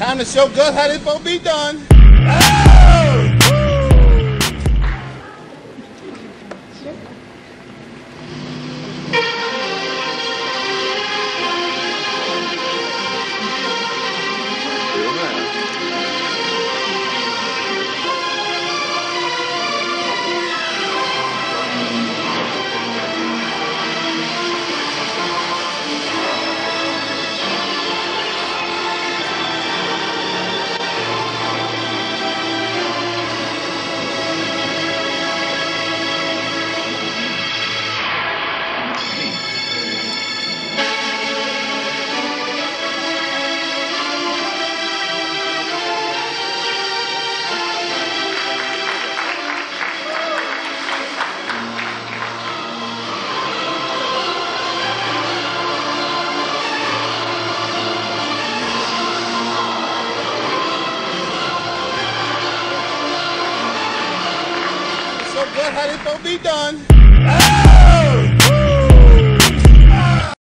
Time to show Gus how this supposed to be done. Show Gus how this supposed to be done.